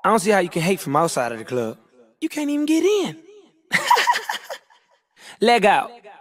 I don't see how you can hate from outside of the club. You can't even get in. Leg out.